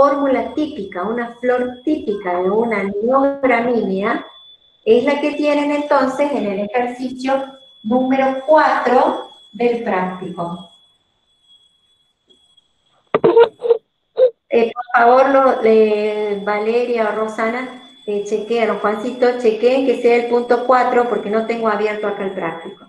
fórmula típica, una flor típica de una no gramínea, es la que tienen entonces en el ejercicio número 4 del práctico. Por favor, Valeria o Rosana, chequeen, Juancito, chequeen que sea el punto 4 porque no tengo abierto acá el práctico.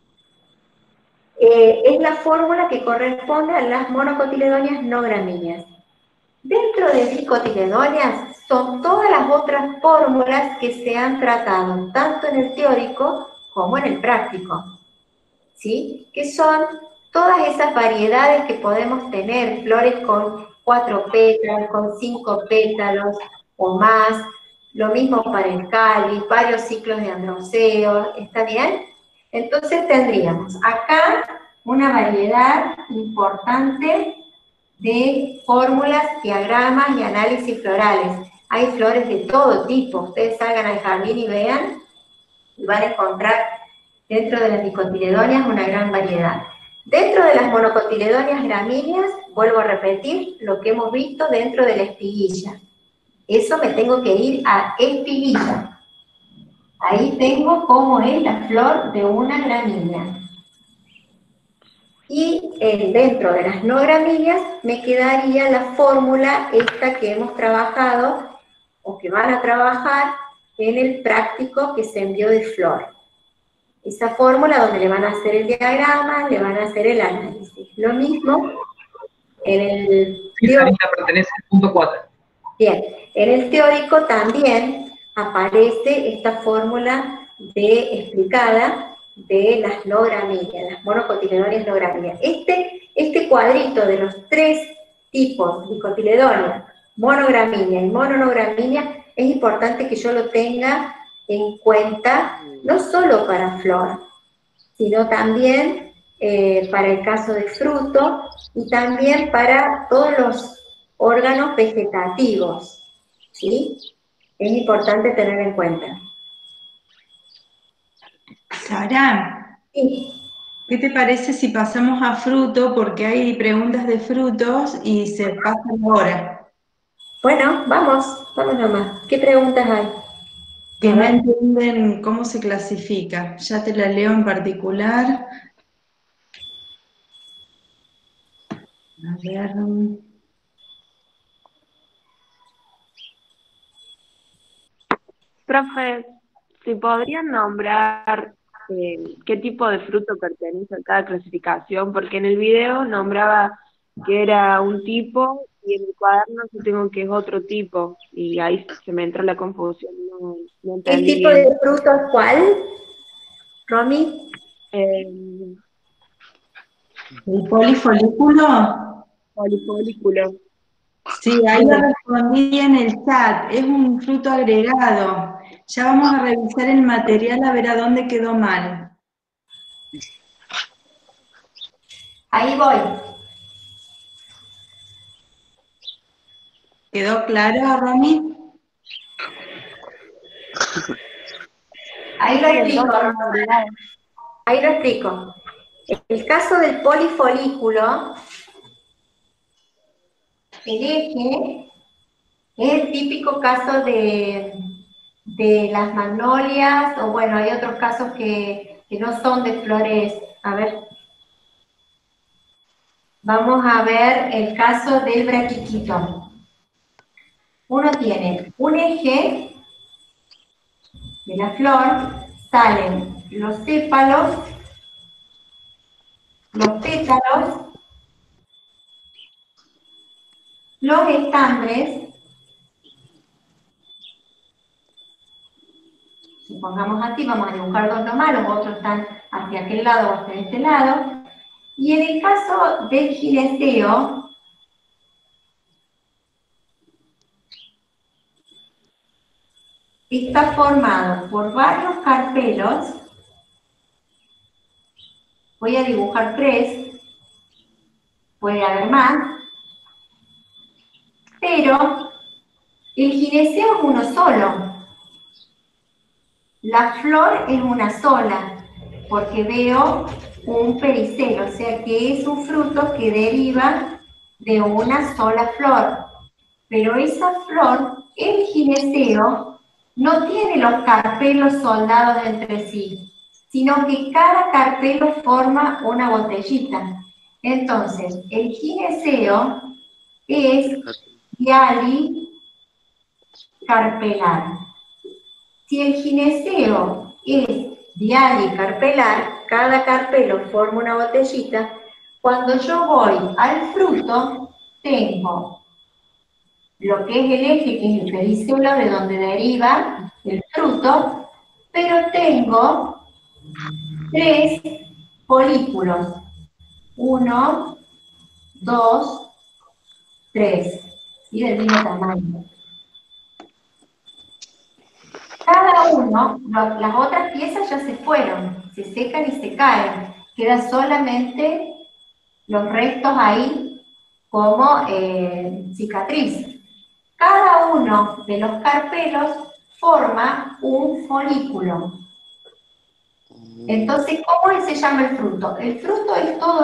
Es la fórmula que corresponde a las monocotiledonias no gramíneas. Dentro de dicotiledonias son todas las otras fórmulas que se han tratado, tanto en el teórico como en el práctico, ¿sí? Que son todas esas variedades que podemos tener, flores con 4 pétalos, con 5 pétalos o más, lo mismo para el cáliz, varios ciclos de androceo, ¿está bien? Entonces tendríamos acá una variedad importante de fórmulas, diagramas y análisis florales. Hay flores de todo tipo, ustedes salgan al jardín y vean, y van a encontrar dentro de las dicotiledonias una gran variedad. Dentro de las monocotiledonias gramíneas, vuelvo a repetir lo que hemos visto dentro de la espiguilla. Eso me tengo que ir a espiguilla. Ahí tengo cómo es la flor de una gramínea. Y dentro de las no gramíneas me quedaría la fórmula esta que hemos trabajado, o que van a trabajar en el práctico que se envió de flor. Esa fórmula donde le van a hacer el diagrama, le van a hacer el análisis. Lo mismo en el teórico. Pertenece al punto 4. Bien, en el teórico también aparece esta fórmula explicada de las no gramíneas, las monocotiledonias no gramíneas. Este cuadrito de los 3 tipos, dicotiledonia, monogramínea y mononogramínea, es importante que yo lo tenga en cuenta, no solo para flor, sino también para el caso de fruto y también para todos los órganos vegetativos, ¿sí? Es importante tener en cuenta. Sara, Sí. ¿qué te parece si pasamos a fruto? Porque hay preguntas de frutos y se pasa la hora. Bueno, vamos nomás. ¿Qué preguntas hay? Que no entienden cómo se clasifica. Ya te la leo en particular. A ver. Profe, si podrían nombrar qué tipo de fruto pertenece a cada clasificación, porque en el video nombraba que era un tipo y en el cuaderno yo tengo que es otro tipo, y ahí se me entró la confusión, no ¿Qué entendí tipo bien. de fruto es cuál, Romy? ¿El polifolículo? Polifolículo. Sí, ahí lo respondí en el chat. Es un fruto agregado. Ya vamos a revisar el material a ver a dónde quedó mal. Ahí voy. ¿Quedó claro, Romy? Ahí lo explico. Ahí lo explico. El caso del polifolículo, el eje, es el típico caso de las magnolias, o bueno, hay otros casos que no son de flores. A ver. Vamos a ver el caso del braquiquito. Uno tiene un eje de la flor, salen los sépalos, los pétalos, los estambres, si pongamos así, vamos a dibujar 2 nomás, los otros están hacia aquel lado o hacia este lado, y en el caso del gineceo, está formado por varios carpelos. Voy a dibujar 3, puede haber más, pero el gineceo es uno solo. La flor es una sola, porque veo un pericelo, o sea que es un fruto que deriva de una sola flor. pero esa flor, el gineceo, no tiene los carpelos soldados entre sí, sino que cada carpelo forma una botellita. Entonces, el gineceo es dialicarpelar. Si el gineceo es dialicarpelar, cada carpelo forma una botellita, cuando yo voy al fruto, tengo lo que es el eje, que es el pedicelo, de donde deriva el fruto, pero tengo 3 folículos. 1, 2, 3. Y del mismo tamaño. Cada uno, las otras piezas ya se fueron, se secan y se caen. Quedan solamente los restos ahí como cicatriz. Cada uno de los carpelos forma un folículo. Entonces, ¿cómo se llama el fruto? El fruto es todo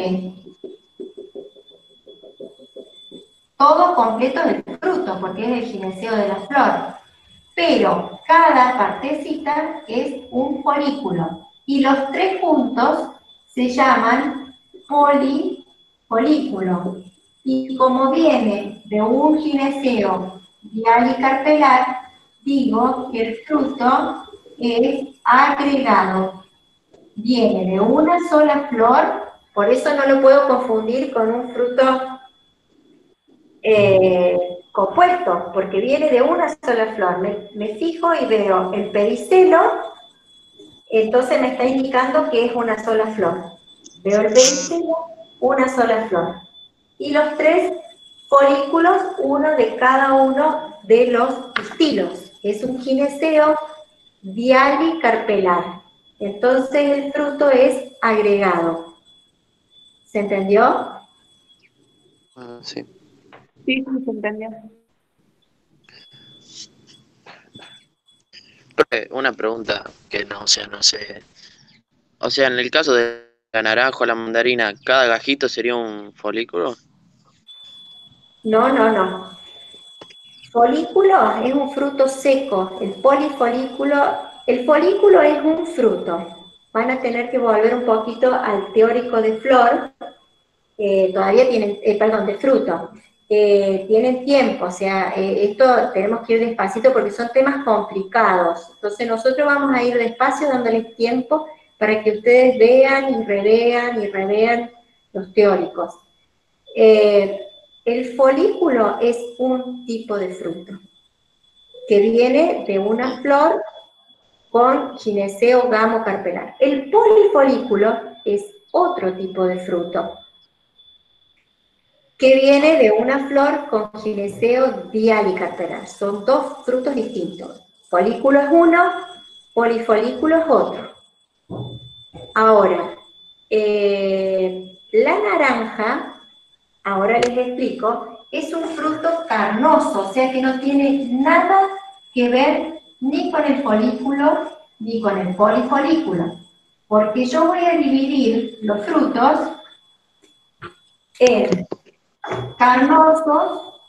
todo completo del fruto, porque es el gineceo de la flor. Pero cada partecita es un folículo. Y los 3 juntos se llaman folículo. Y como viene de un gineceo dialicarpelar, digo que el fruto es agregado. Viene de una sola flor, por eso no lo puedo confundir con un fruto compuesto, porque viene de una sola flor. Me fijo y veo el pedicelo, entonces me está indicando que es una sola flor. Veo el pedicelo, una sola flor. Y los 3 folículos, uno de cada uno de los estilos. Es un gineceo dialicarpelar. Entonces el fruto es agregado. ¿Se entendió? Sí. Sí, se entendió. Una pregunta que no sé. O sea, en el caso de la naranja o la mandarina, ¿cada gajito sería un folículo? No. Folículo es un fruto seco. El folículo es un fruto. Van a tener que volver un poquito al teórico de flor. Todavía tienen, perdón, de fruto. Tienen tiempo, o sea, esto tenemos que ir despacito porque son temas complicados. Entonces nosotros vamos a ir despacio dándoles tiempo para que ustedes vean y revean los teóricos. El folículo es un tipo de fruto que viene de una flor con gineceo gamo carpelar. El polifolículo es otro tipo de fruto que viene de una flor con gineceo dialicarpelar. Son 2 frutos distintos. Folículo es uno, polifolículo es otro. Ahora, la naranja, ahora les explico, es un fruto carnoso, o sea que no tiene nada que ver ni con el folículo ni con el polifolículo. Porque yo voy a dividir los frutos en carnosos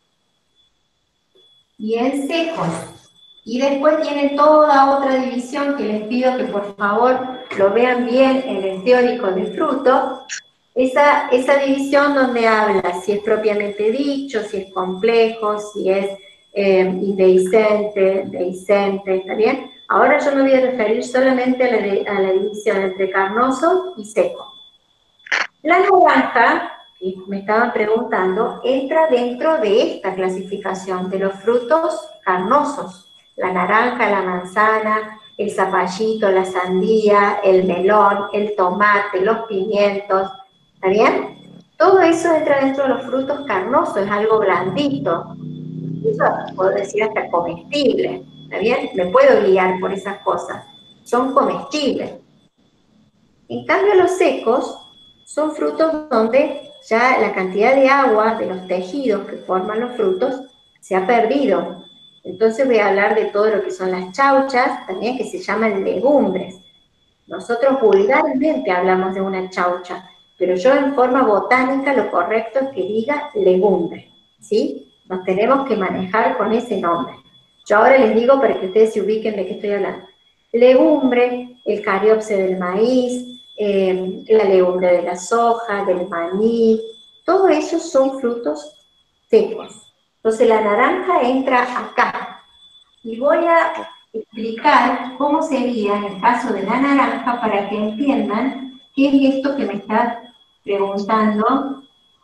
y en secos. Y después tienen toda otra división que les pido que por favor lo vean bien en el teórico del fruto. Esa división donde habla si es propiamente dicho, si es complejo, si es indehiscente, dehiscente, ¿está bien? Ahora yo me voy a referir solamente a la división entre carnoso y seco. La naranja, que me estaban preguntando, entra dentro de esta clasificación de los frutos carnosos. La naranja, la manzana, el zapallito, la sandía, el melón, el tomate, los pimientos, ¿está bien? Todo eso entra dentro de los frutos carnosos, es algo blandito. Eso puedo decir hasta comestible, ¿está bien? Me puedo guiar por esas cosas. Son comestibles. En cambio, los secos son frutos donde ya la cantidad de agua de los tejidos que forman los frutos se ha perdido. Entonces voy a hablar de todo lo que son las chauchas, también que se llaman legumbres. Nosotros vulgarmente hablamos de una chaucha, pero yo en forma botánica lo correcto es que diga legumbre, ¿sí? Nos tenemos que manejar con ese nombre. Yo ahora les digo para que ustedes se ubiquen de qué estoy hablando. Legumbre, el cariopse del maíz, la legumbre de la soja, del maní, todo eso son frutos secos. Entonces la naranja entra acá. Y voy a explicar cómo sería en el caso de la naranja para que entiendan qué es esto que me está preguntando.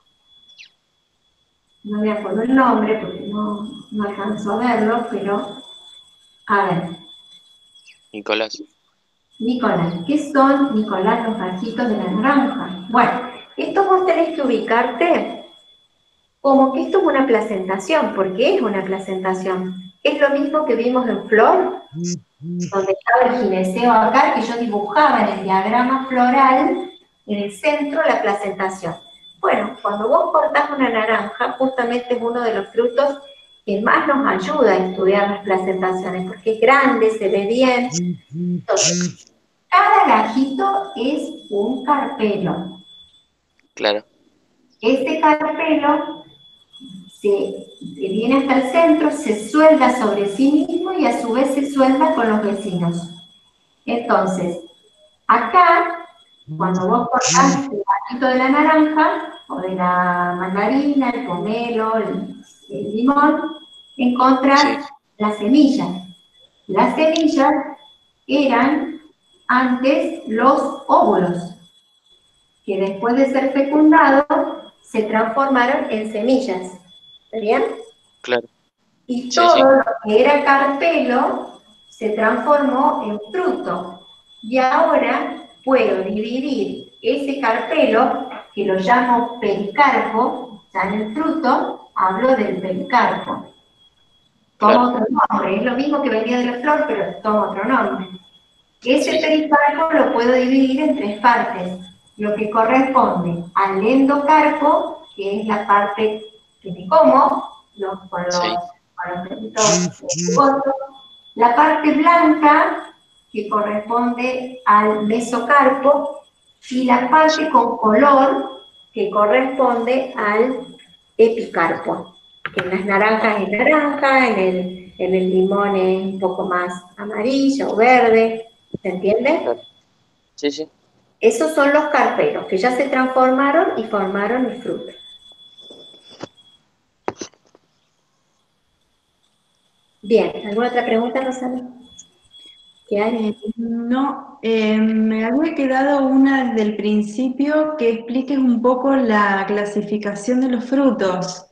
No me acuerdo el nombre porque no alcanzo a verlo, pero a ver. Nicolás. Nicolás, ¿qué son, Nicolás, los gajitos de la naranja? Bueno, esto vos tenés que ubicarte como que esto es una placentación. ¿Por qué es una placentación? Es lo mismo que vimos en flor, donde estaba el gineceo acá, que yo dibujaba en el diagrama floral, en el centro la placentación. Bueno, cuando vos cortás una naranja, justamente es uno de los frutos que más nos ayuda a estudiar las placentaciones, porque es grande, se ve bien. Entonces, cada gajito es un carpelo. Claro. Ese carpelo viene hasta el centro, se suelda sobre sí mismo y a su vez se suelda con los vecinos. Entonces, acá, cuando vos cortás el gajito de la naranja, o de la mandarina, el pomelo, el limón, encontrás las semillas. Las semillas eran antes los óvulos, que después de ser fecundados se transformaron en semillas. ¿Está bien? Claro. Y todo lo que era carpelo se transformó en fruto. Y ahora puedo dividir ese carpelo, que lo llamo pericarpo, ya en el fruto hablo del pericarpo. Toma otro nombre, es lo mismo que venía de la flor, pero toma otro nombre. Ese pericarpo lo puedo dividir en tres partes. Lo que corresponde al endocarpo, que es la parte que me como, con los pelitos jugosos. La parte blanca, que corresponde al mesocarpo, y la parte con color, que corresponde al epicarpo. En las naranjas es naranja, en el limón es un poco más amarillo o verde. ¿Se entiende? Sí, sí. Esos son los carpelos, que ya se transformaron y formaron el fruto. Bien, ¿alguna otra pregunta, Rosana? ¿Qué hay? No, me había quedado una del principio, que expliques un poco la clasificación de los frutos.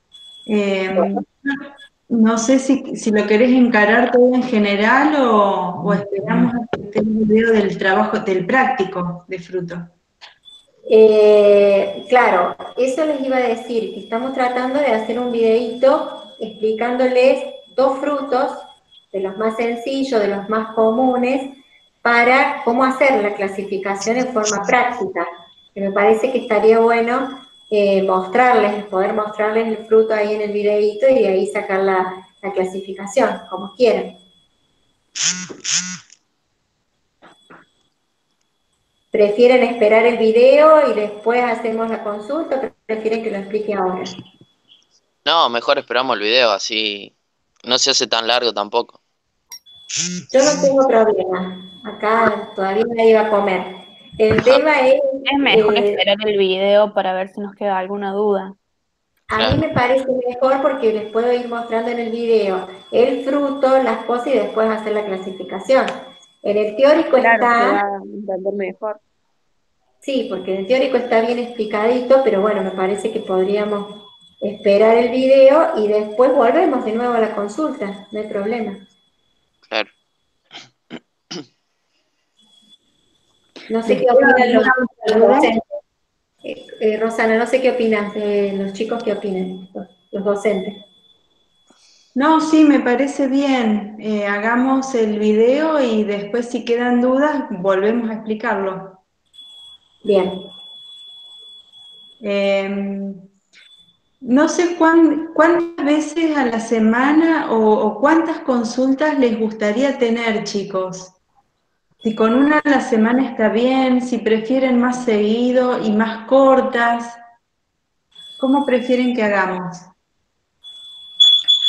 No sé si lo querés encarar todo en general o esperamos a que esté el video del trabajo, del práctico de fruto. Claro, eso les iba a decir, que estamos tratando de hacer un videíto explicándoles dos frutos, de los más sencillos, de los más comunes, para cómo hacer la clasificación en forma práctica. Que me parece que estaría bueno poder mostrarles el fruto ahí en el videíto y de ahí sacar la clasificación, como quieran. ¿Prefieren esperar el video y después hacemos la consulta o prefieren que lo explique ahora? No, mejor esperamos el video, así no se hace tan largo tampoco. Yo no tengo problema. Acá todavía nadie va a comer. El tema es... Es mejor esperar el video para ver si nos queda alguna duda. A mí me parece mejor porque les puedo ir mostrando en el video el fruto, las cosas y después hacer la clasificación. En el teórico Claro, se está... va a entender mejor. Sí, porque en el teórico está bien explicadito, pero bueno, me parece que podríamos esperar el video y después volvemos de nuevo a la consulta, no hay problema. Claro. No sé qué opinan los docentes. Rosana, no sé qué opinas, los chicos qué opinan, los docentes. No, sí, me parece bien. Hagamos el video y después, si quedan dudas, volvemos a explicarlo. Bien. No sé cuántas veces a la semana o cuántas consultas les gustaría tener, chicos. Si con una a la semana está bien, si prefieren más seguido y más cortas. ¿Cómo prefieren que hagamos?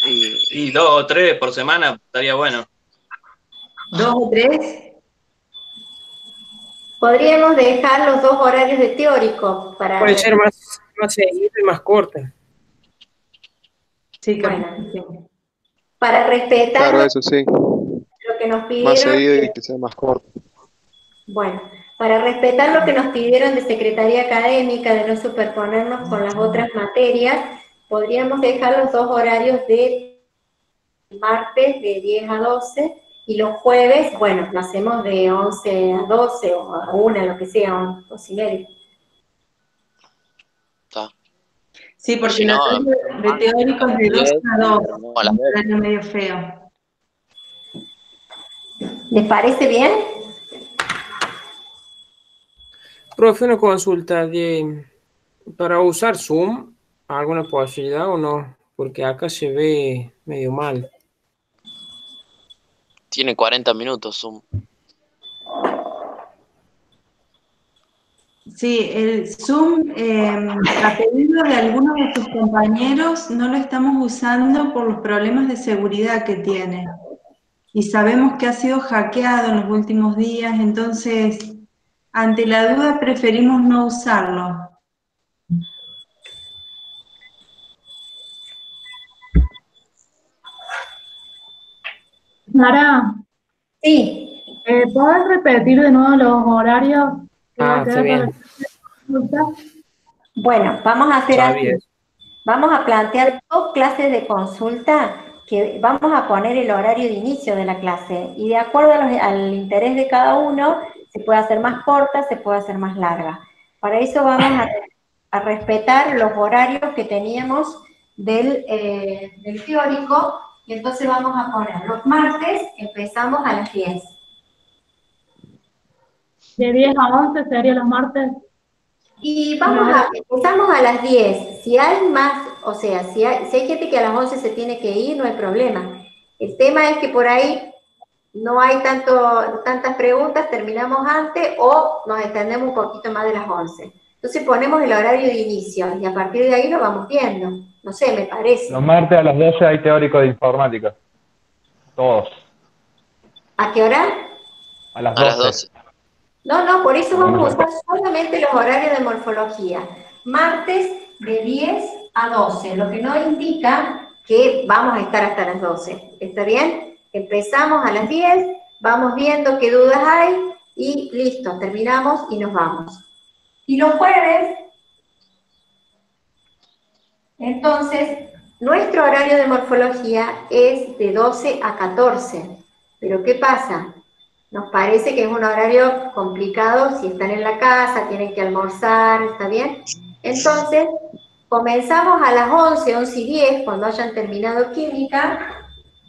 Y Y 2 o 3 por semana estaría bueno. 2 o 3. Podríamos dejar los 2 horarios de teórico para, Puede ser más seguido y más corta. Sí, bueno, sí. para respetar Claro, eso sí. lo que nos Más pidieron. seguido y que sea más corto. Bueno, para respetar lo que nos pidieron de Secretaría Académica, de no superponernos con las otras materias, podríamos dejar los 2 horarios de martes de 10 a 12 y los jueves, bueno, lo hacemos de 11 a 12 o a 1, lo que sea, 11 y media. está. Sí, O porque si el no, horario de teórico es de 12 a 2, no, a las un 2. horario medio feo. ¿Les parece bien? Profe, una consulta para usar Zoom, ¿alguna posibilidad o no? Porque acá se ve medio mal. Tiene 40 minutos Zoom. Sí, el Zoom, a pedido de algunos de tus compañeros, no lo estamos usando por los problemas de seguridad que tiene. Y sabemos que ha sido hackeado en los últimos días, entonces, ante la duda, preferimos no usarlo. Sara, Sí. ¿puedes repetir de nuevo los horarios que va a Está quedar para bien. la consulta? Bueno, vamos a hacer Sabía así. eso. Vamos a plantear 2 clases de consulta que vamos a poner el horario de inicio de la clase y de acuerdo al interés de cada uno se puede hacer más corta, se puede hacer más larga. Para eso vamos a respetar los horarios que teníamos del teórico y entonces vamos a poner los martes, empezamos a las 10. De 10 a 11 sería los martes. Y Claro. empezamos a las 10. Si hay más, o sea, si hay gente que a las 11 se tiene que ir, no hay problema. El tema es que por ahí no hay tantas preguntas, terminamos antes o nos extendemos un poquito más de las 11. Entonces ponemos el horario de inicio y a partir de ahí lo vamos viendo. No sé, me parece. Los martes a las 12 hay teórico de informática. Todos. ¿A qué hora? A las A las 12. 12. No, por eso vamos a usar solamente los horarios de morfología. Martes de 10 a 12, lo que no indica que vamos a estar hasta las 12. ¿Está bien? Empezamos a las 10, vamos viendo qué dudas hay y listo, terminamos y nos vamos. Y los jueves, entonces, nuestro horario de morfología es de 12 a 14. Pero ¿qué pasa? Nos parece que es un horario complicado si están en la casa, tienen que almorzar, ¿está bien? Entonces, comenzamos a las 11, 11 y 10, cuando hayan terminado química,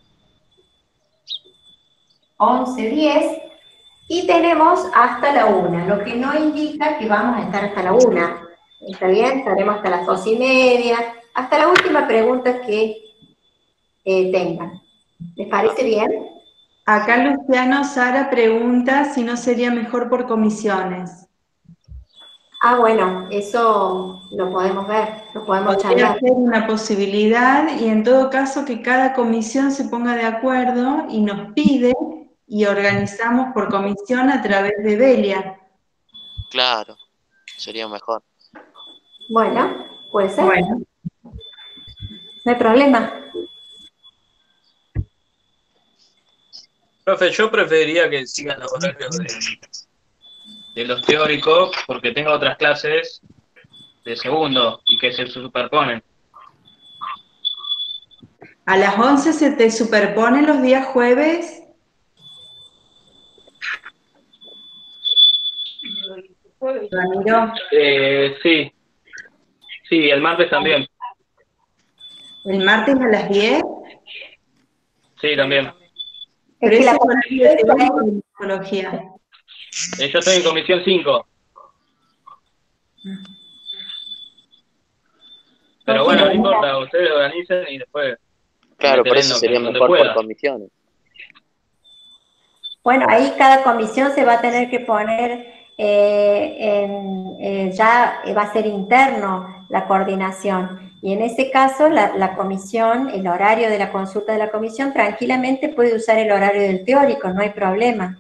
11, 10, y tenemos hasta la 1, lo que no indica que vamos a estar hasta la 1. ¿Está bien? Estaremos hasta las 2 y media, hasta la última pregunta que tengan. ¿Les parece bien? Acá Luciano Sara pregunta si no sería mejor por comisiones. Ah, bueno, eso lo podemos ver, lo podemos Podría charlar. ser una posibilidad y en todo caso que cada comisión se ponga de acuerdo y nos pide y organizamos por comisión a través de Belia. Claro, sería mejor. Bueno, puede ser, Bueno, no hay problema. Profe, yo preferiría que sigan los horarios de los teóricos porque tengo otras clases de segundo y que se superponen. a las 11 se te superponen los días jueves. Ramiro, Sí, el martes también. el martes a las 10. Sí, también. Pero Es que ese la es horario de teórico de psicología. Yo estoy en comisión 5. Pero bueno, no importa, ustedes organizan y después Claro, por meteré eso en sería donde mejor por pueda. comisiones. Bueno, ahí cada comisión se va a tener que poner ya va a ser interno la coordinación. Y en ese caso, la comisión, el horario de la consulta de la comisión, tranquilamente puede usar el horario del teórico, no hay problema.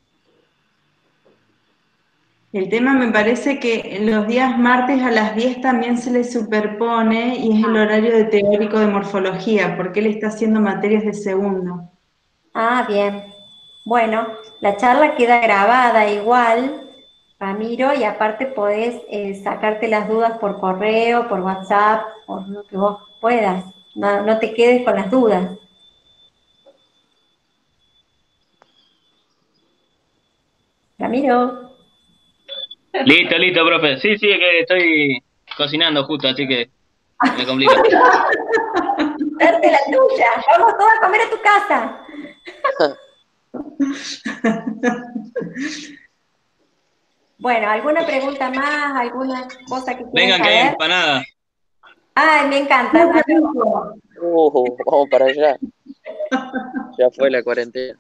El tema me parece que los días martes a las 10 también se le superpone y es el horario de teórico de morfología, porque él está haciendo materias de segundo. Ah, bien. Bueno, la charla queda grabada igual, Ramiro, y aparte podés sacarte las dudas por correo, por WhatsApp, por lo que vos puedas. No, no te quedes con las dudas. Ramiro. Listo, listo, profe. Sí, sí, es que estoy cocinando justo, así que me complica. Darte la tuya. Vamos todos a comer a tu casa. Bueno, ¿alguna pregunta más? ¿Alguna cosa que quieran Vengan que hay saber? empanada. Ay, me encanta. Vamos para allá. Ya fue la cuarentena.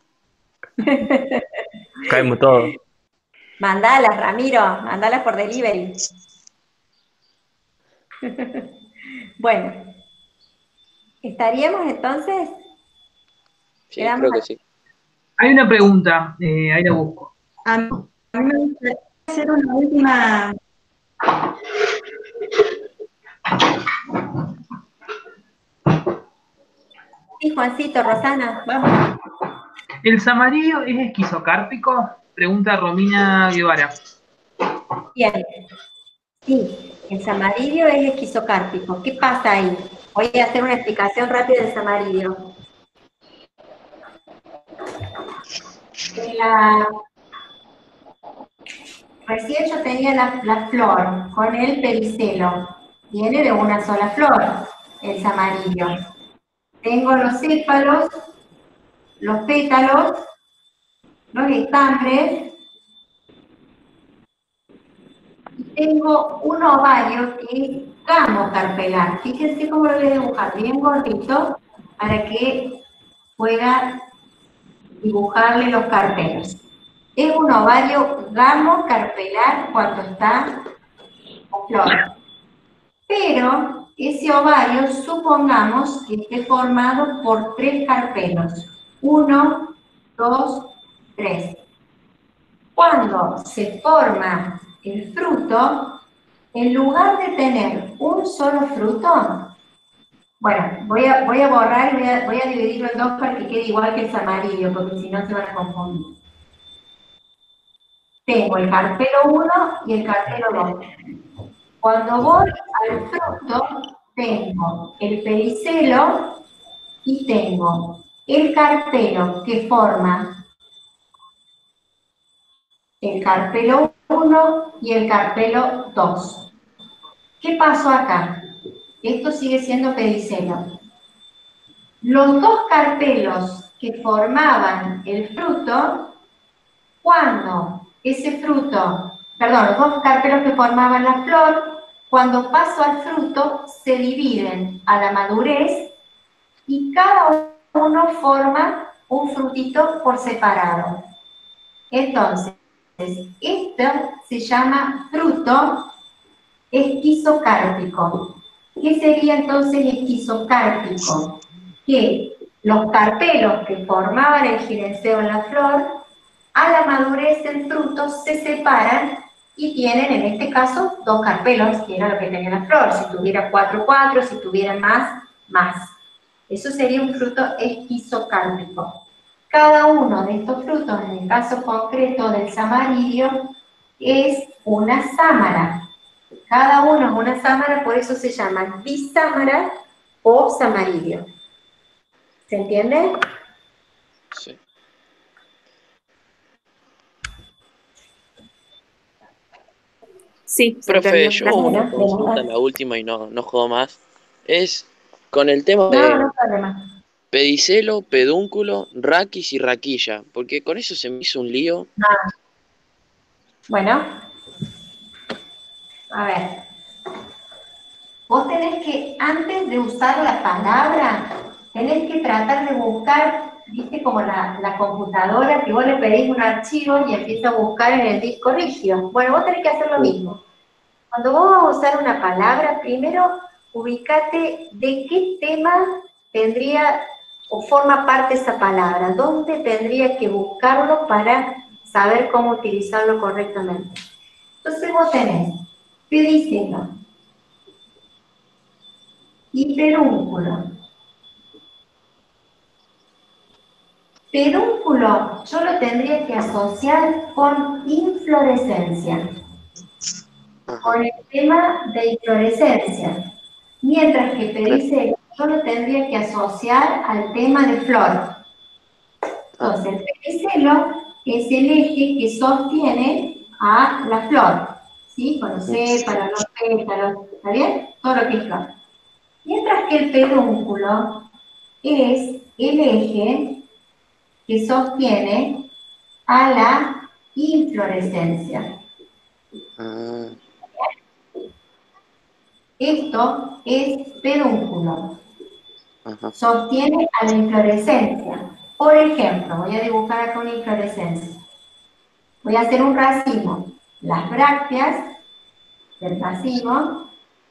Caemos todos. Mandalas, Ramiro, mandalas por delivery. Bueno, ¿estaríamos entonces? Sí, creo que sí. Hay una pregunta, ahí la busco. A mí me gustaría hacer una última... Sí, Juancito, Rosana, vamos. ¿El samario es esquizocárpico? Pregunta Romina Guevara. Bien. Sí, el samaridio es esquizocárpico. ¿Qué pasa ahí? Voy a hacer una explicación rápida del samaridio. Recién yo tenía la flor con el pericelo. Viene de una sola flor, el samarillo. Tengo los sépalos, los pétalos, los estambres, y tengo un ovario que es gamo carpelar. Fíjense cómo lo voy a dibujar, bien gordito, para que pueda dibujarle los carpelos. Es un ovario gamo carpelar cuando está con flor. Pero ese ovario, supongamos que esté formado por 3 carpelos. 1, 2, 3. Cuando se forma el fruto, en lugar de tener un solo fruto, bueno, voy a borrar y voy a dividirlo en dos para que quede igual que el amarillo, porque si no se van a confundir. Tengo el carpelo 1 y el carpelo 2. Cuando voy al fruto, tengo el pedicelo y tengo el carpelo que forma el carpelo 1 y el carpelo 2. ¿Qué pasó acá? Esto sigue siendo pedicelo. Los dos carpelos que formaban el fruto, cuando ese fruto, perdón, los dos carpelos que formaban la flor, cuando paso al fruto, se dividen a la madurez y cada uno forma un frutito por separado. Entonces, esto se llama fruto esquizocárpico. ¿Qué sería entonces esquizocárpico? Que los carpelos que formaban el gineceo en la flor, a la madurez del fruto se separan y tienen, en este caso, 2 carpelos, que era lo que tenía la flor. Si tuviera 4, 4, si tuviera más, más. Eso sería un fruto esquizocárpico. Cada uno de estos frutos, en el caso concreto del samaridio, es una sámara. Cada uno es una sámara, por eso se llama bisámara o samaridio. ¿Se entiende? Sí. Sí, se Profe, entendió. yo una Gracias. consulta, la última y no jodo más. Es con el tema No, de no hay problema. pedicelo, pedúnculo, raquis y raquilla, porque con eso se me hizo un lío. Bueno, a ver. Vos tenés que, antes de usar la palabra, tenés que tratar de buscar, viste, como la computadora, que vos le pedís un archivo y empieza a buscar en el disco rígido. Bueno, vos tenés que hacer lo mismo. Cuando vos vas a usar una palabra, primero ubicate de qué tema tendría o forma parte esa palabra, dónde tendría que buscarlo para saber cómo utilizarlo correctamente. Entonces vos tenés pedicelo, hiperúnculo. Pedúnculo yo lo tendría que asociar con inflorescencia, con el tema de inflorescencia, mientras que pedicelo yo lo tendría que asociar al tema de flor. Entonces, el pedicelo es el eje que sostiene a la flor, ¿sí? Con los sépalos, los pétalos, ¿está bien? Todo lo que es flor. Mientras que el pedúnculo es el eje que sostiene a la inflorescencia. Esto es pedúnculo. Sostiene a la inflorescencia. Por ejemplo, voy a dibujar acá una inflorescencia. Voy a hacer un racimo. Las brácteas del racimo.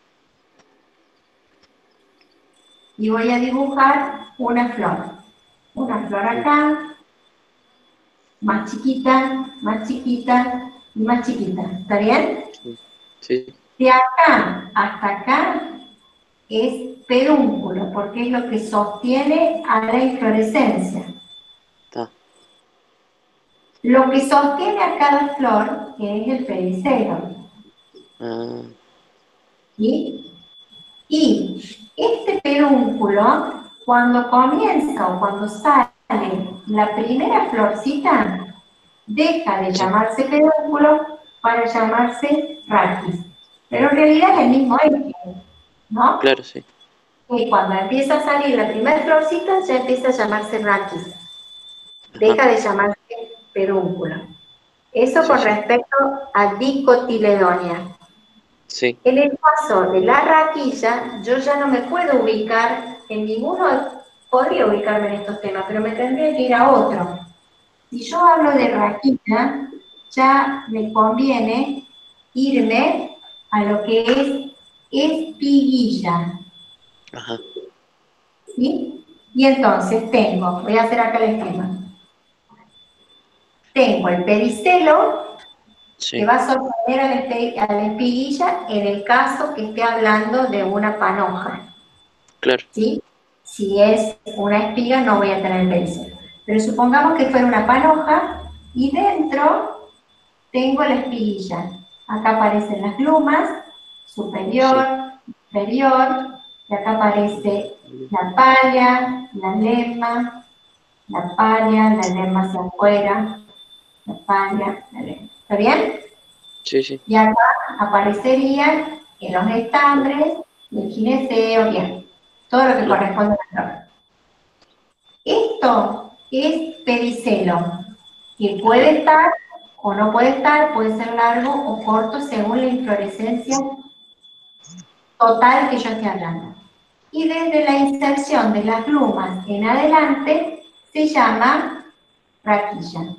Y voy a dibujar una flor. Una flor acá, más chiquita y más chiquita. ¿Está bien? Sí. De acá hasta acá es pedúnculo, porque es lo que sostiene a la inflorescencia. Lo que sostiene a cada flor es el pedicelo. ¿Sí? Y este pedúnculo, cuando comienza o cuando sale la primera florcita, deja de llamarse pedúnculo para llamarse raquis. Pero en realidad es el mismo eje, ¿no? Claro, sí. Y cuando empieza a salir la primera florcita, ya empieza a llamarse raquis. Deja de llamarse pedúnculo. Eso con respecto a dicotiledóneas. Sí. En el caso de la raquilla, yo ya no me puedo ubicar en ninguno, podría ubicarme en estos temas, pero me tendría que ir a otro. Si yo hablo de raquilla, ya me conviene irme a lo que es espiguilla. ¿Sí? Y entonces tengo, voy a hacer acá el esquema. Tengo el pedicelo, que va a sostener a la espiguilla en el caso que esté hablando de una panoja. Claro. ¿Sí? Si es una espiga no voy a tener el pedicelo. Pero supongamos que fuera una panoja y dentro tengo la espiguilla. Acá aparecen las glumas, superior, inferior, y acá aparece la palla, la lema, la palla, la lema hacia afuera, la palla, la lema. ¿Está bien? Sí, sí. Y acá aparecerían en los estambres, el gineceo, bien, todo lo que corresponde a la flor. Esto es pedicelo, que puede estar o no puede estar, puede ser largo o corto según la inflorescencia total que yo esté hablando. Y desde la inserción de las glumas en adelante se llama raquilla.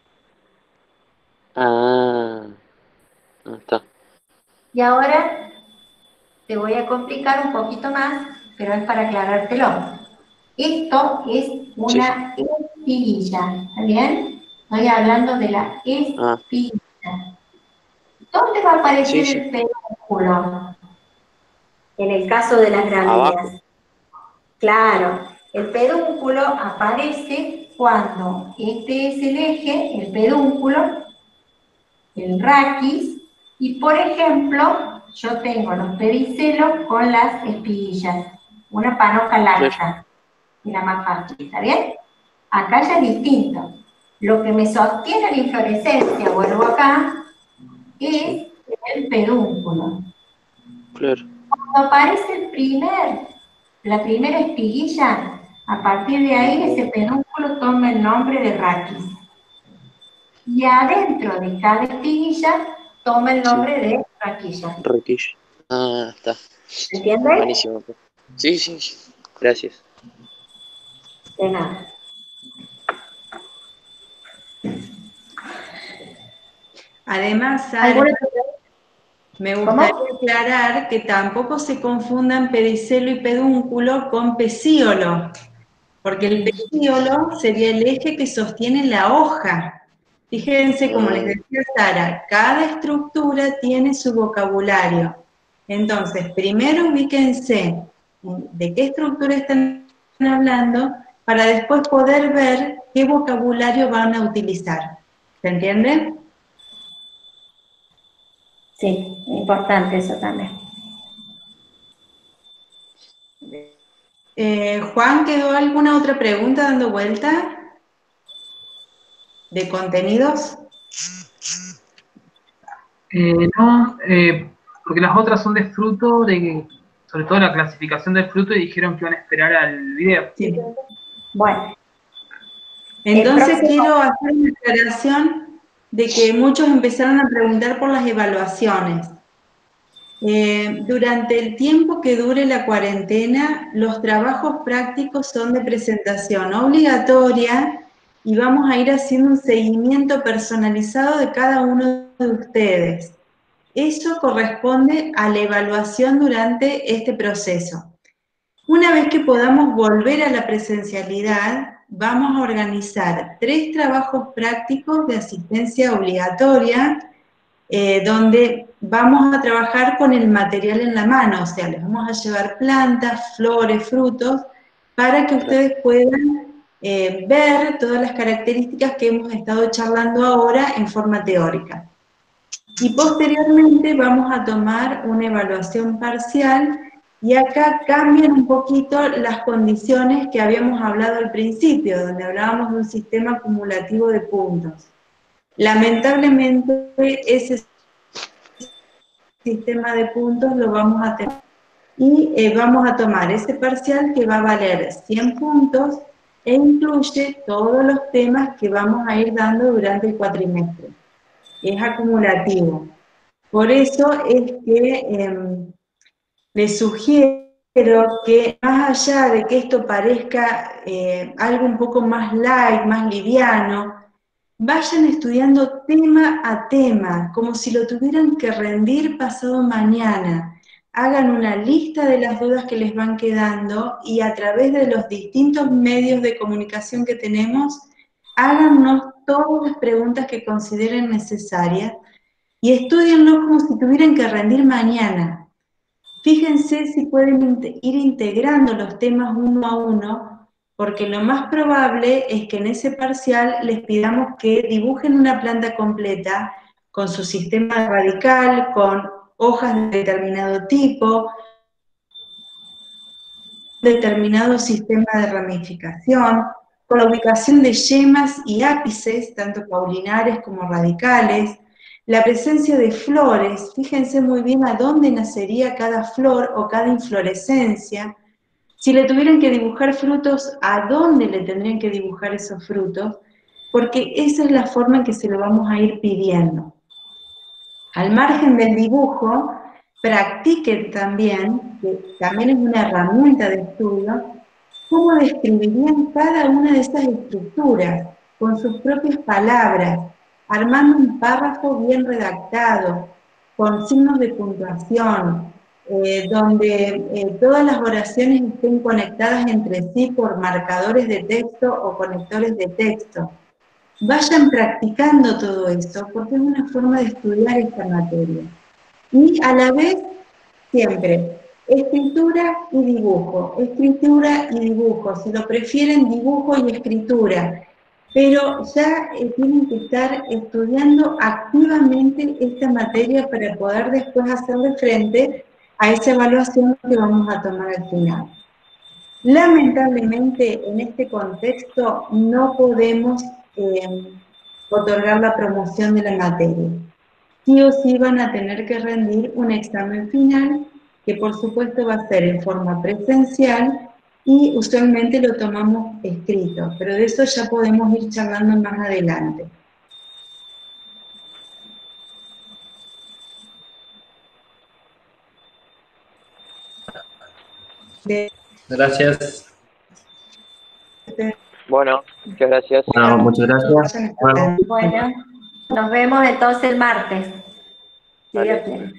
Está. Y ahora te voy a complicar un poquito más, pero es para aclarártelo. Esto es una espiguilla, ¿está bien? Estoy hablando de la espiguilla. ¿Dónde va a aparecer el pedúnculo? En el caso de las gramíneas. Claro, el pedúnculo aparece cuando este es el eje, el pedúnculo, el raquis, y por ejemplo, yo tengo los pedicelos con las espiguillas, una panoja larga, y la más fácil, ¿está bien? Acá ya es distinto. Lo que me sostiene la inflorescencia, vuelvo acá, es el pedúnculo. Claro. Cuando aparece la primera espiguilla, a partir de ahí ese pedúnculo toma el nombre de raquis. Y adentro de cada espiguilla toma el nombre de raquilla. Raquilla. Está. ¿Entiendes? Buenísimo. Sí, sí, gracias. De nada. Además, Sara, ¿Alguna me gustaría aclarar que tampoco se confundan pedicelo y pedúnculo con pecíolo, porque el pecíolo sería el eje que sostiene la hoja. Fíjense, como les decía Sara, cada estructura tiene su vocabulario. Entonces, primero ubíquense de qué estructura están hablando para después poder ver qué vocabulario van a utilizar. ¿Se entiende? Sí, importante eso también. Juan, ¿quedó alguna otra pregunta dando vuelta? ¿De contenidos? No, porque las otras son de fruto, sobre todo la clasificación del fruto, y dijeron que iban a esperar al video. Sí. Bueno. Entonces quiero hacer una aclaración de que muchos empezaron a preguntar por las evaluaciones. Durante el tiempo que dure la cuarentena, los trabajos prácticos son de presentación obligatoria y vamos a ir haciendo un seguimiento personalizado de cada uno de ustedes. Eso corresponde a la evaluación durante este proceso. Una vez que podamos volver a la presencialidad, vamos a organizar 3 trabajos prácticos de asistencia obligatoria, donde vamos a trabajar con el material en la mano, o sea, les vamos a llevar plantas, flores, frutos, para que ustedes puedan ver todas las características que hemos estado charlando ahora en forma teórica. Y posteriormente vamos a tomar una evaluación parcial y acá cambian un poquito las condiciones que habíamos hablado al principio, donde hablábamos de un sistema acumulativo de puntos. Lamentablemente ese sistema de puntos lo vamos a tener y vamos a tomar ese parcial que va a valer 100 puntos e incluye todos los temas que vamos a ir dando durante el cuatrimestre. Es acumulativo. Por eso es que les sugiero que más allá de que esto parezca algo un poco más light, más liviano, vayan estudiando tema a tema, como si lo tuvieran que rendir pasado mañana. Hagan una lista de las dudas que les van quedando y a través de los distintos medios de comunicación que tenemos, háganos todas las preguntas que consideren necesarias y estudienlo como si tuvieran que rendir mañana. Fíjense si pueden ir integrando los temas uno a uno, porque lo más probable es que en ese parcial les pidamos que dibujen una planta completa con su sistema radical, con hojas de determinado tipo, determinado sistema de ramificación, con la ubicación de yemas y ápices, tanto caulinares como radicales, la presencia de flores, fíjense muy bien a dónde nacería cada flor o cada inflorescencia. Si le tuvieran que dibujar frutos, ¿a dónde le tendrían que dibujar esos frutos? Porque esa es la forma en que se lo vamos a ir pidiendo. Al margen del dibujo, practiquen también, que también es una herramienta de estudio, cómo describirían cada una de esas estructuras, con sus propias palabras, armando un párrafo bien redactado, con signos de puntuación, donde todas las oraciones estén conectadas entre sí por marcadores de texto o conectores de texto. Vayan practicando todo esto, porque es una forma de estudiar esta materia. Y a la vez, siempre, escritura y dibujo, escritura y dibujo. Si lo prefieren, dibujo y escritura. Pero ya tienen que estar estudiando activamente esta materia para poder después hacerle frente a esa evaluación que vamos a tomar al final. Lamentablemente, en este contexto, no podemos otorgar la promoción de la materia. Sí o sí van a tener que rendir un examen final, que por supuesto va a ser en forma presencial y usualmente lo tomamos escrito, pero de eso ya podemos ir charlando más adelante. Gracias. ustedes. Bueno, muchas gracias. Bueno, muchas gracias. Bueno. Bueno, nos vemos entonces el martes. Si Dios quiere.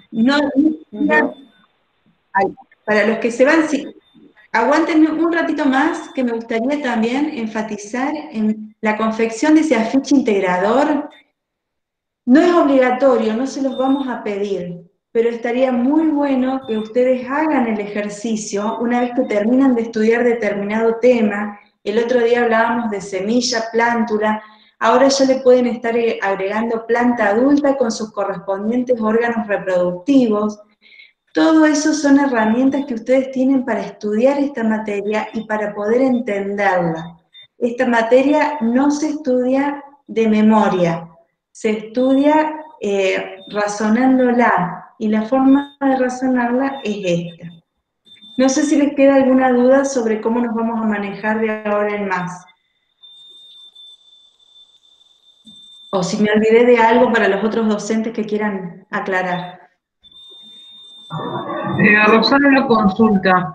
Ay, para los que se van, sí, aguántenme un ratito más, que me gustaría también enfatizar en la confección de ese afiche integrador. No es obligatorio, no se los vamos a pedir, pero estaría muy bueno que ustedes hagan el ejercicio una vez que terminan de estudiar determinado tema. El otro día hablábamos de semilla, plántula, ahora ya le pueden estar agregando planta adulta con sus correspondientes órganos reproductivos. Todo eso son herramientas que ustedes tienen para estudiar esta materia y para poder entenderla. Esta materia no se estudia de memoria, se estudia razonándola, y la forma de razonarla es esta. No sé si les queda alguna duda sobre cómo nos vamos a manejar de ahora en más. O si me olvidé de algo para los otros docentes que quieran aclarar. Roxana, una consulta.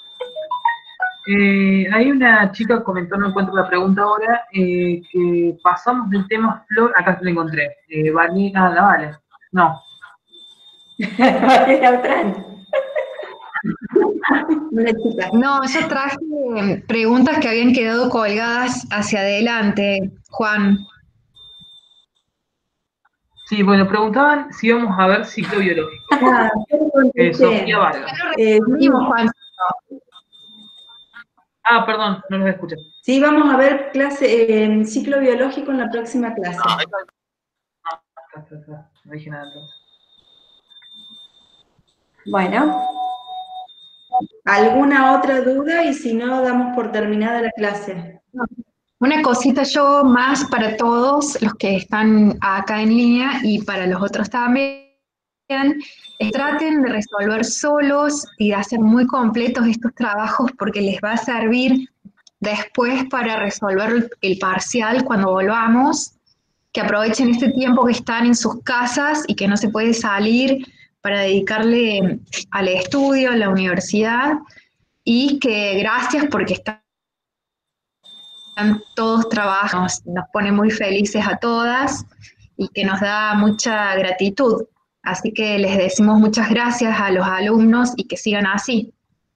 Hay una chica que comentó, no encuentro la pregunta ahora, que pasamos del tema flor, acá la encontré, Vanina, vale, no. No, yo traje preguntas que habían quedado colgadas hacia adelante, Juan. Sí, bueno, preguntaban si íbamos a ver ciclo biológico. Sofía Vara. Juan. Perdón, no los escuché. Sí, vamos a ver ciclo biológico en la próxima clase. No dije nada entonces. Bueno. ¿Alguna otra duda? Y si no, damos por terminada la clase. Una cosita yo más para todos los que están acá en línea y para los otros también. Traten de resolver solos y de hacer muy completos estos trabajos porque les va a servir después para resolver el parcial cuando volvamos, que aprovechen este tiempo que están en sus casas y que no se puede salir para dedicarle al estudio, a la universidad, y que gracias porque están todos trabajando, nos pone muy felices a todas y que nos da mucha gratitud. Así que les decimos muchas gracias a los alumnos y que sigan así.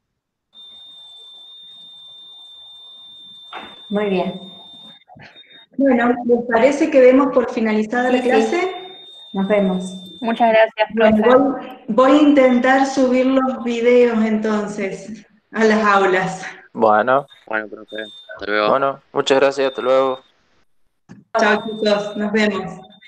Muy bien. Bueno, ¿les parece que demos por finalizada la clase? Sí. Nos vemos. Muchas gracias, profe. Bueno, voy a intentar subir los videos entonces a las aulas. Bueno, profe. Hasta luego. Bueno, muchas gracias, hasta luego. Chao chicos, nos vemos.